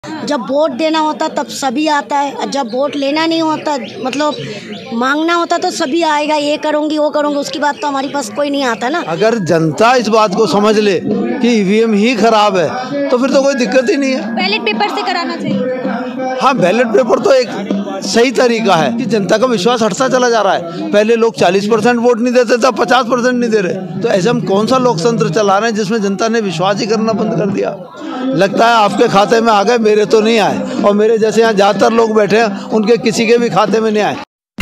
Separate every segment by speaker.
Speaker 1: जब वोट देना होता तब सभी आता है, और जब वोट लेना नहीं होता मतलब मांगना होता तो सभी आएगा, ये करूँगी वो करूँगी, उसकी बात तो हमारे पास कोई नहीं आता ना।
Speaker 2: अगर जनता इस बात को समझ ले कि ईवीएम ही खराब है तो फिर तो कोई दिक्कत ही नहीं है।
Speaker 3: बैलेट पेपर से कराना चाहिए।
Speaker 2: हाँ, बैलेट पेपर तो एक सही तरीका है कि जनता का विश्वास हटता चला जा रहा है। पहले लोग 40% वोट नहीं देते थे, 50% नहीं दे रहे। तो ऐसे हम कौन सा लोकतंत्र चला रहे हैं जिसमें जनता ने विश्वास ही करना बंद कर दिया। लगता है आपके खाते में आ गए, मेरे तो नहीं आए, और मेरे जैसे यहाँ ज़्यादातर लोग बैठे हैं उनके किसी के भी खाते में नहीं आए।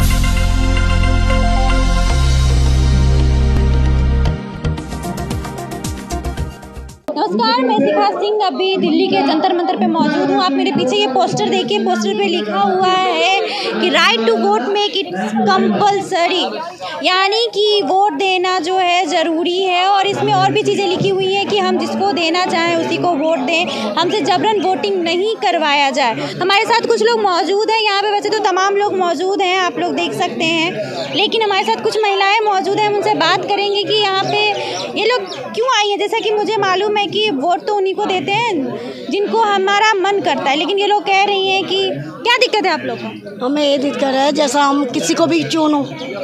Speaker 3: नमस्कार, मैं शिखा सिंह अभी दिल्ली के जंतर मंतर पे मौजूद हूँ। आप मेरे पीछे ये पोस्टर देखिए, पोस्टर पे लिखा हुआ है कि right to vote make it compulsory, यानी कि वोट देना जो है ज़रूरी है। और इसमें और भी चीज़ें लिखी हुई हैं कि हम जिसको देना चाहें उसी को वोट दें, हमसे जबरन वोटिंग नहीं करवाया जाए। हमारे साथ कुछ लोग मौजूद हैं यहाँ पे, वैसे तो तमाम लोग मौजूद हैं, आप लोग देख सकते हैं, लेकिन हमारे साथ कुछ महिलाएँ मौजूद हैं। हम उनसे बात करेंगे कि यहाँ पे ये लोग क्यों आई हैं। जैसा कि मुझे मालूम है कि वोट तो उन्हीं को देते हैं जिनको हमारा मन करता है, लेकिन ये लोग कह रही हैं कि क्या दिक्कत है आप लोग को?
Speaker 1: हमें ये दिक्कत है, जैसा हम किसी को भी चुनो,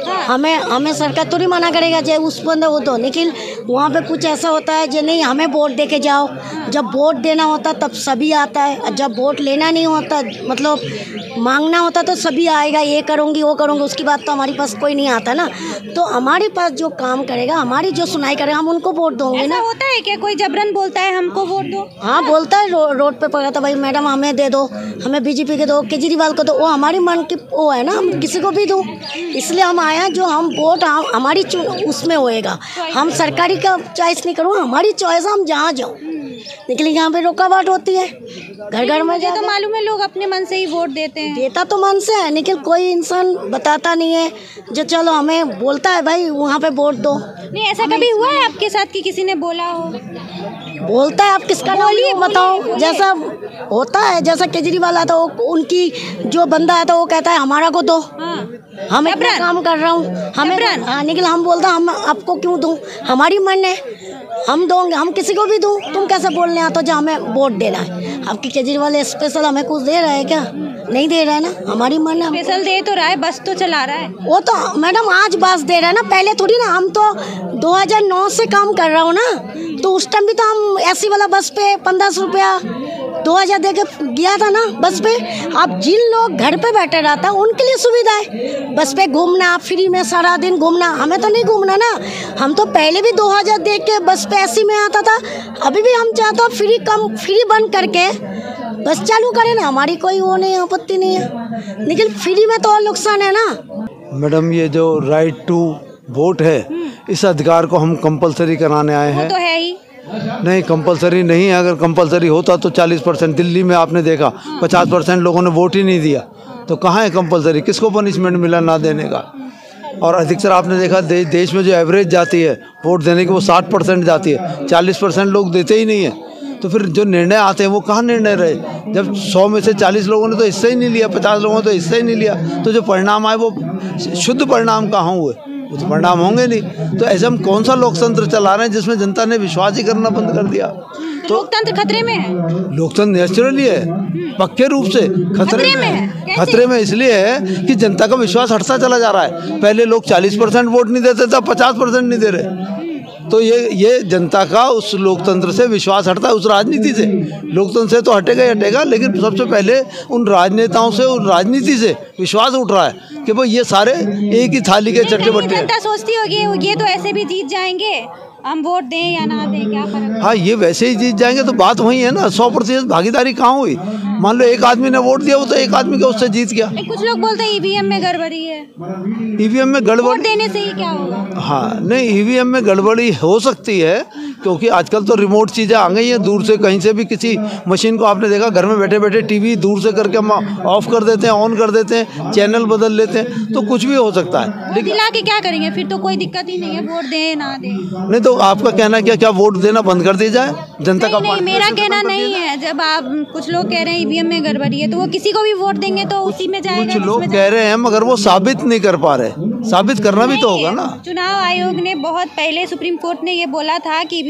Speaker 1: हमें सरकार थोड़ी मना करेगा जो उस बंदे वो तो, लेकिन वहाँ पे कुछ ऐसा होता है जो नहीं हमें वोट दे के जाओ। जब वोट देना होता तब सभी आता है, और जब वोट लेना नहीं होता मतलब मांगना होता तो सभी आएगा, ये करूँगी वो करूँगी, उसकी बात तो हमारे पास कोई नहीं आता ना। तो हमारे पास जो काम करेगा, हमारी जो सुनाई करेगा, हम उनको वोट दोगे ना।
Speaker 3: होता है क्या कोई जबरन बोलता है हमको वोट दो?
Speaker 1: हाँ, बोलता है, रोड पे पड़ा था भाई मैडम हमें दे दो, हमें बीजेपी के दो, केजरीवाल को दो, वो हमारी मन की वो है ना, हम किसी को भी दो। इसलिए हम आए हैं, जो हम वोट हमारी उसमें होएगा। हम सरकारी का चॉइस नहीं करूँगा, हमारी चॉइस हम जहाँ जाऊँ, लेकिन यहाँ पे रुकावट होती है घर घर में।
Speaker 3: मुझे तो मालूम है लोग अपने मन से ही वोट देते हैं।
Speaker 1: देता तो मन से है, लेकिन कोई इंसान बताता नहीं है जो चलो हमें बोलता है भाई वहाँ पे वोट दो।
Speaker 3: नहीं, ऐसा कभी हुआ है आपके साथ कि किसी ने बोला हो?
Speaker 1: बोलता है, आप किसका नाम बताओ। जैसा होता है, जैसा केजरीवाल आता है, उनकी जो बंदा आता है वो कहता है हमारा को दो। हम इतना काम कर रहा हूँ, हमें लेकिन हम बोलते हम आपको क्यों दूँ, हमारी मन है, हम दोगे, हम किसी को भी दूँ। तुम कैसे बोलने आता जो हमें वोट देना है? आपकी केजरीवाल स्पेशल हमें कुछ दे रहा है क्या? नहीं दे रहा है ना, हमारी मन है।
Speaker 3: स्पेशल दे तो रहा है, बस तो चला रहा है।
Speaker 1: वो तो मैडम आज बस दे रहा है ना, पहले थोड़ी ना। हम तो 2009 से काम कर रहा हूँ ना, तो उस टाइम भी तो हम एसी वाला बस पे 1500 रुपया 2000 दे के गया था ना बस पे। अब जिन लोग घर पे बैठे रहता है उनके लिए सुविधा है, बस पे घूमना, फ्री में सारा दिन घूमना। हमें तो नहीं घूमना ना, हम तो पहले भी 2000 दे के बस पे एसी में आता था, अभी भी हम चाहते हैं फ्री बंद करके बस चालू करें ना, हमारी कोई वो नहीं, आपत्ति नहीं है, लेकिन फ्री में तो और नुकसान है ना।
Speaker 2: मैडम, ये जो राइट टू वोट है, इस अधिकार को हम कंपलसरी कराने आए हैं।
Speaker 3: वो तो है ही
Speaker 2: नहीं, कंपलसरी नहीं है। अगर कंपलसरी होता तो 40%, दिल्ली में आपने देखा 50% लोगों ने वोट ही नहीं दिया। तो कहाँ है कंपलसरी? किसको पनिशमेंट मिला ना देने का? और अधिकतर आपने देखा देश में जो एवरेज जाती है वोट देने की, वो 60% जाती है, 40% लोग देते ही नहीं है। तो फिर जो निर्णय आते हैं वो कहाँ निर्णय रहे? जब 100 में से 40 लोगों ने तो हिस्सा ही नहीं लिया, 50 लोगों ने तो हिस्सा ही नहीं लिया, तो जो परिणाम आए वो शुद्ध परिणाम कहाँ हुए? वो तो परिणाम होंगे नहीं। तो ऐसे हम कौन सा लोकतंत्र चला रहे हैं जिसमें जनता ने विश्वास ही करना बंद कर दिया?
Speaker 3: तो लोकतंत्र खतरे में है।
Speaker 2: लोकतंत्र नेचुरली है, पक्के रूप से खतरे में है। खतरे में इसलिए है कि जनता का विश्वास हटता चला जा रहा है। पहले लोग 40% वोट नहीं देते थे, 50% नहीं दे रहे। तो ये जनता का उस लोकतंत्र से विश्वास हटता है, उस राजनीति से। लोकतंत्र से तो हटेगा ही हटेगा, लेकिन सबसे पहले उन राजनेताओं से, उन राजनीति से विश्वास उठ रहा है कि भाई ये सारे एक ही थाली के चट्टे बट्टे।
Speaker 3: जनता सोचती होगी ये तो ऐसे भी जीत जाएंगे, हम वोट दें या ना दें क्या फर्क?
Speaker 2: हाँ, ये वैसे ही जीत जाएंगे। तो बात वही है ना, 100% भागीदारी कहाँ हुई? मान लो एक आदमी ने वोट दिया, वो तो एक आदमी का उससे जीत गया।
Speaker 3: कुछ लोग बोलते हैं ईवीएम में गड़बड़ी है।
Speaker 2: ईवीएम में गड़बड़ी
Speaker 3: वोट देने से ही क्या होगा?
Speaker 2: हाँ, नहीं, ईवीएम में गड़बड़ी हो सकती है, क्योंकि आजकल तो रिमोट चीज़ें आ गई हैं। दूर से कहीं से भी किसी मशीन को आपने देखा, घर में बैठे बैठे टीवी दूर से करके हम ऑफ कर देते हैं, ऑन कर देते हैं, चैनल बदल लेते हैं, तो कुछ भी हो सकता है।
Speaker 3: लेकिन दिला के क्या करेंगे? फिर तो कोई दिक्कत ही नहीं है, वोट दें ना दें।
Speaker 2: नहीं, तो आपका कहना क्या वोट देना बंद कर दिया जाए जनता का?
Speaker 3: नहीं, मेरा कहना नहीं है। जब आप कुछ लोग कह रहे हैं ईवीएम में गड़बड़ी है, तो वो किसी को भी वोट देंगे तो उसी में जाएगा।
Speaker 2: कुछ लोग कह रहे हैं, मगर वो साबित नहीं कर पा रहे। साबित करना भी तो होगा ना।
Speaker 3: चुनाव आयोग ने बहुत पहले, सुप्रीम कोर्ट ने ये बोला था कि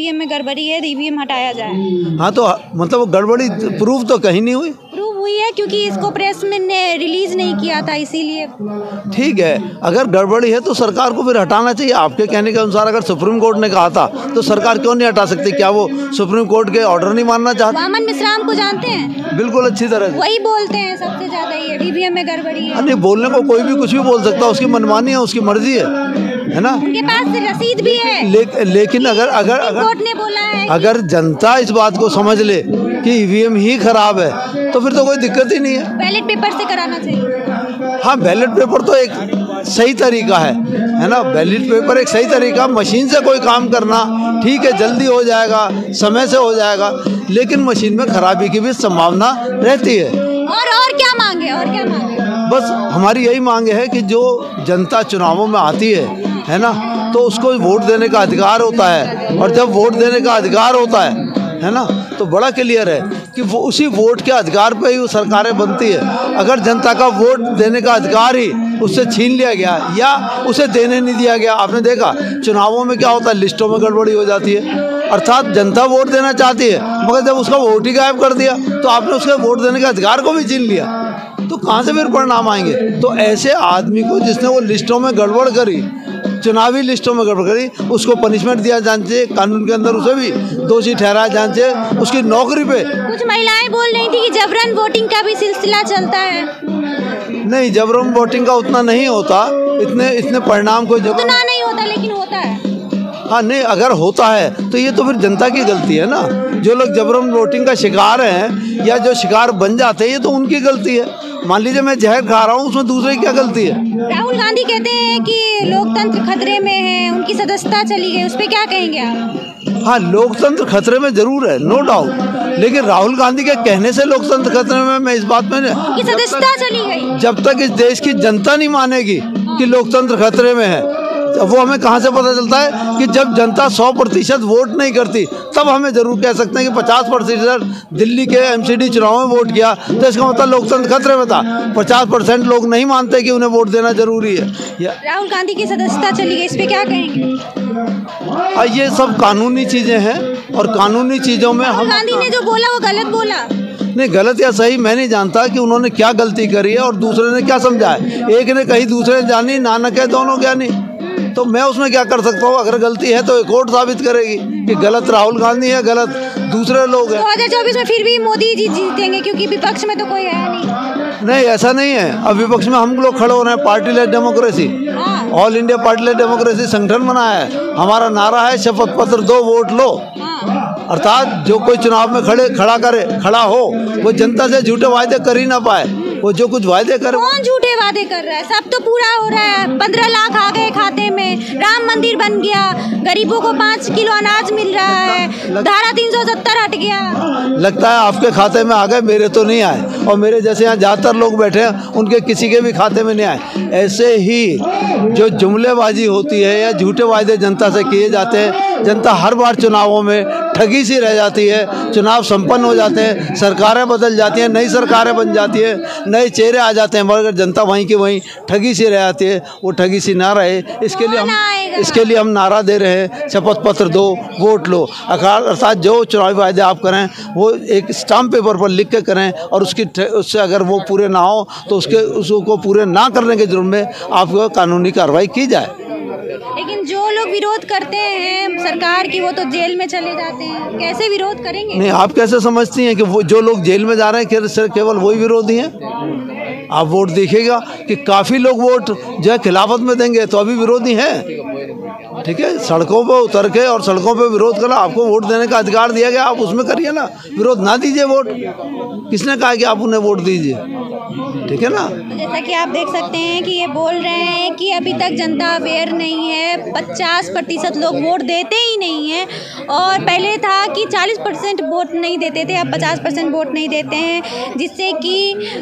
Speaker 3: ईवीएम में गड़बड़ी है, ईवीएम हटाया जाए।
Speaker 2: हाँ, तो मतलब गड़बड़ी प्रूव तो कहीं नहीं हुई।
Speaker 3: प्रूव हुई है क्योंकि इसको प्रेस में ने रिलीज नहीं किया था, इसीलिए।
Speaker 2: ठीक है, अगर गड़बड़ी है तो सरकार को फिर हटाना चाहिए। आपके कहने के अनुसार अगर सुप्रीम कोर्ट ने कहा था तो सरकार क्यों नहीं हटा सकती? क्या वो सुप्रीम कोर्ट के ऑर्डर नहीं मानना चाहते?
Speaker 3: वामन मिश्राम को जानते हैं?
Speaker 2: बिल्कुल अच्छी तरह से
Speaker 3: वही बोलते हैं सबसे ज्यादा ये ईवीएम में गड़बड़ी है।
Speaker 2: नहीं, बोलने को कोई भी कुछ भी बोल सकता है, उसकी मनमानी है, उसकी मर्जी है ना।
Speaker 3: उनके पास रसीद भी है।
Speaker 2: लेकिन अगर अगर
Speaker 3: कोर्ट ने बोला है
Speaker 2: अगर जनता इस बात को समझ ले कि ईवीएम ही खराब है तो फिर तो कोई दिक्कत ही नहीं है।
Speaker 3: बैलेट पेपर से कराना चाहिए।
Speaker 2: हाँ, बैलेट पेपर तो एक सही तरीका है ना। बैलेट पेपर एक सही तरीका, मशीन से कोई काम करना ठीक है, जल्दी हो जाएगा, समय से हो जाएगा, लेकिन मशीन में खराबी की भी संभावना रहती है।
Speaker 3: और क्या मांगे, और क्या मांगे?
Speaker 2: बस हमारी यही मांग है कि जो जनता चुनावों में आती है ना, तो उसको वोट देने का अधिकार होता है, और जब वोट देने का अधिकार होता है ना, तो बड़ा क्लियर है कि वो उसी वोट के अधिकार पे ही वो सरकारें बनती है। अगर जनता का वोट देने का अधिकार ही उससे छीन लिया गया या उसे देने नहीं दिया गया, आपने देखा चुनावों में क्या होता है, लिस्टों में गड़बड़ी हो जाती है। अर्थात जनता वोट देना चाहती है, मगर जब उसका वोट ही गायब कर दिया तो आपने उसके वोट देने के अधिकार को भी छीन लिया, तो कहाँ से फिर परिणाम आएंगे? तो ऐसे आदमी को जिसने वो लिस्टों में गड़बड़ करी, चुनावी लिस्टों में गड़बड़ करी, उसको पनिशमेंट दिया जाना चाहिए, कानून के अंदर उसे भी दोषी ठहराया जाना चाहिए। उसकी नौकरी पे
Speaker 3: कुछ महिलाएं बोल रही थी कि जबरन वोटिंग का भी सिलसिला चलता है।
Speaker 2: नहीं, जबरन वोटिंग का उतना नहीं होता, इतने परिणाम को
Speaker 3: उतना नहीं होता, लेकिन होता है।
Speaker 2: हाँ, नहीं, अगर होता है तो ये तो फिर जनता की गलती है ना। जो लोग जबरन वोटिंग का शिकार हैं या जो शिकार बन जाते हैं, ये तो उनकी गलती है। मान लीजिए मैं जहर खा रहा हूँ, उसमें दूसरे की क्या गलती है?
Speaker 3: राहुल गांधी कहते हैं कि लोकतंत्र खतरे में है, उनकी सदस्यता चली गई, उस पर क्या कहेंगे आप?
Speaker 2: हाँ, लोकतंत्र खतरे में जरूर है, नो डाउट, लेकिन राहुल गांधी के कहने से लोकतंत्र खतरे में, मैं इस बात में
Speaker 3: उनकी सदस्यता चली गई।
Speaker 2: जब तक इस देश की जनता नहीं मानेगी कि लोकतंत्र खतरे में है, वो हमें कहाँ से पता चलता है कि जब जनता 100% वोट नहीं करती, तब हमें जरूर कह सकते हैं कि 50% दिल्ली के एमसीडी चुनाव में वोट किया, तो इसका मतलब लोकतंत्र खतरे में था। 50% लोग नहीं मानते कि उन्हें वोट देना जरूरी है।
Speaker 3: राहुल गांधी की सदस्यता चली गई, इस पे क्या कहेंगे?
Speaker 2: ये सब कानूनी चीजें हैं, और कानूनी चीजों में
Speaker 3: राहुल गांधी ने जो बोला वो गलत बोला।
Speaker 2: नहीं, गलत या सही मैं नहीं जानता कि उन्होंने क्या गलती करी है और दूसरे ने क्या समझा है। एक ने कही, दूसरे ने जानी, नानक है दोनों ज्ञानी, तो मैं उसमें क्या कर सकता हूँ? अगर गलती है तो एक कोर्ट साबित करेगी कि गलत राहुल गांधी है, गलत दूसरे लोग हैं।
Speaker 3: 2024 में फिर भी मोदी जी जीतेंगे, क्योंकि विपक्ष में तो कोई है नहीं।
Speaker 2: नहीं, ऐसा नहीं है। अब विपक्ष में हम लोग खड़े हो रहे हैं, party led democracy, all India party led democracy संगठन बनाया है। हमारा नारा है शपथ पत्र दो, वोट लो। अर्थात जो कोई चुनाव में खड़ा हो, वो जनता से झूठे वायदे कर ही ना पाए। वो जो कुछ वायदे करे,
Speaker 3: कौन झूठे वादे कर रहा है? सब तो पूरा हो रहा है। 15 लाख आ गए खाते में, राम मंदिर बन गया, गरीबों को 5 किलो अनाज मिल रहा है, धारा 370 हट गया।
Speaker 2: लगता है आपके खाते में आ गए, मेरे तो नहीं आए, और मेरे जैसे यहाँ ज़्यादातर लोग बैठे हैं उनके किसी के भी खाते में नहीं आए। ऐसे ही जो जुमलेबाजी होती है या झूठे वायदे जनता से किए जाते हैं, जनता हर बार चुनावों में ठगी सी रह जाती है। चुनाव संपन्न हो जाते हैं, सरकारें बदल जाती हैं, नई सरकारें बन जाती है, नए चेहरे आ जाते हैं, मगर जनता वहीं की वहीं ठगी सी रह जाती है। वो ठगी सी ना रहे, इसके लिए हम नारा दे रहे हैं, शपथ पत्र दो, वोट लो। अर्थात जो चुनावी वायदे आप करें वो एक स्टाम्प पेपर पर लिख के करें, और उससे अगर वो पूरे ना हो तो उसको पूरे ना करने के जुर्म में आपको कानूनी कार्रवाई की जाए।
Speaker 3: लेकिन जो लोग विरोध करते हैं सरकार की, वो तो जेल में चले जाते हैं, कैसे विरोध करेंगे?
Speaker 2: नहीं, आप कैसे समझती हैं कि वो जो लोग जेल में जा रहे हैं केवल वही विरोधी हैं? आप वोट देखिएगा कि काफ़ी लोग वोट जो है खिलाफत में देंगे, तो अभी विरोधी हैं। ठीक है, सड़कों पे उतर के और सड़कों पे विरोध करना, आपको वोट देने का अधिकार दिया गया, आप उसमें करिए ना, विरोध ना दीजिए। वोट किसने कहा कि आप उन्हें वोट दीजिए? ठीक है ना।
Speaker 3: जैसा कि आप देख सकते हैं कि ये बोल रहे हैं कि अभी तक जनता अवेयर नहीं है, 50% लोग वोट देते ही नहीं हैं, और पहले था कि 40% वोट नहीं देते थे, अब 50% वोट नहीं देते हैं, जिससे कि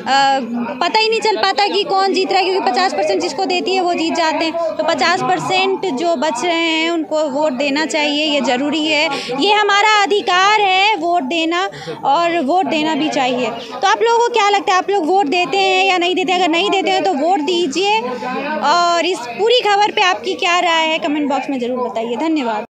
Speaker 3: पता ही नहीं चल पाता कि कौन जीत रहा है, क्योंकि 50% जिसको देती है वो जीत जाते हैं। तो 50% जो बच रहे हैं उनको वोट देना चाहिए, ये ज़रूरी है, ये हमारा अधिकार है वोट देना, और वोट देना भी चाहिए। तो आप लोगों को क्या लगता है, आप लोग वोट देते हैं या नहीं देते? अगर नहीं देते हैं तो वोट दीजिए, और इस पूरी खबर पे आपकी क्या राय है कमेंट बॉक्स में ज़रूर बताइए। धन्यवाद।